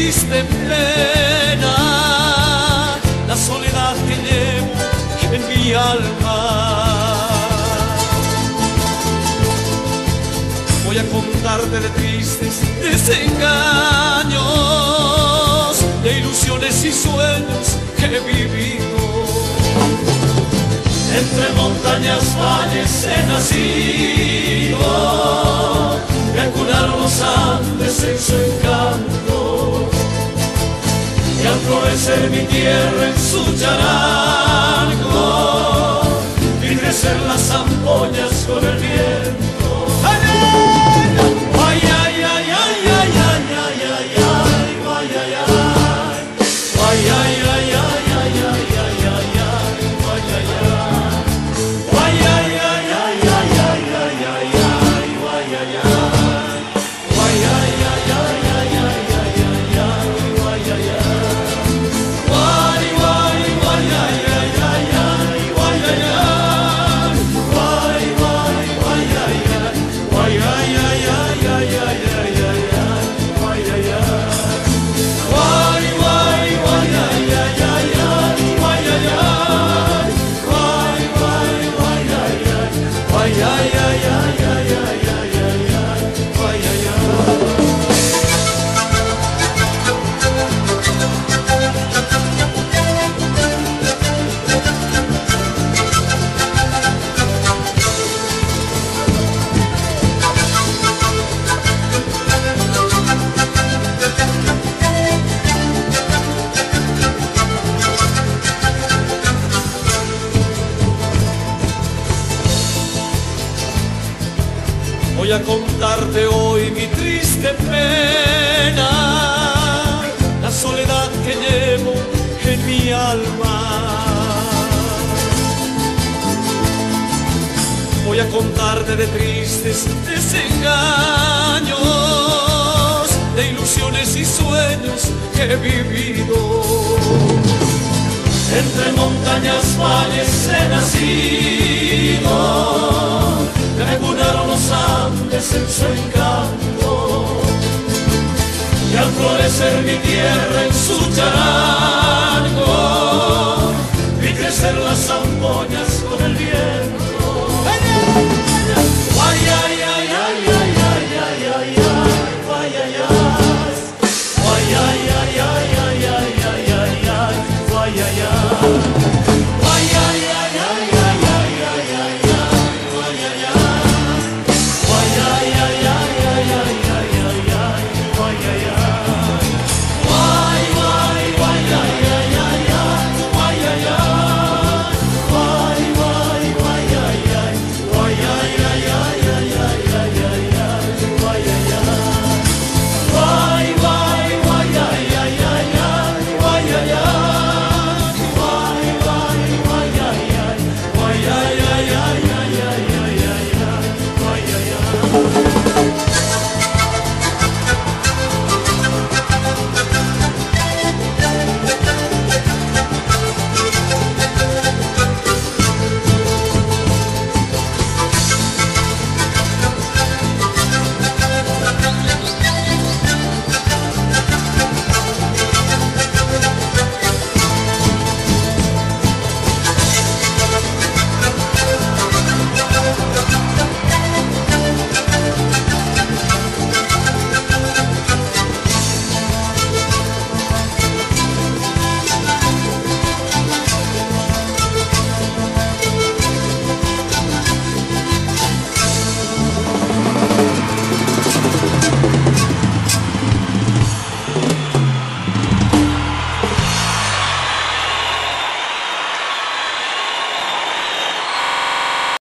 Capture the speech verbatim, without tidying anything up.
triste pena, la soledad que llevo en mi alma. Voy a contarte de tristes desengaños, de ilusiones y sueños que he vivido. Entre montañas, valles he nacido, me acunaron los Andes en su encanto, y al florecer mi tierra en su charango, vi crecer las ampollas con el viento. ¡Ay, ay, ay, ay, ay, ay, ay, ay, ay, ay, ay, ay, ay, ay, Voy a contarte hoy mi triste pena, la soledad que llevo en mi alma. Voy a contarte de tristes desengaños, de ilusiones y sueños que he vivido. Entre montañas, valles he nacido, me acunaron los Andes en su encanto, y al florecer mi tierra en su charango,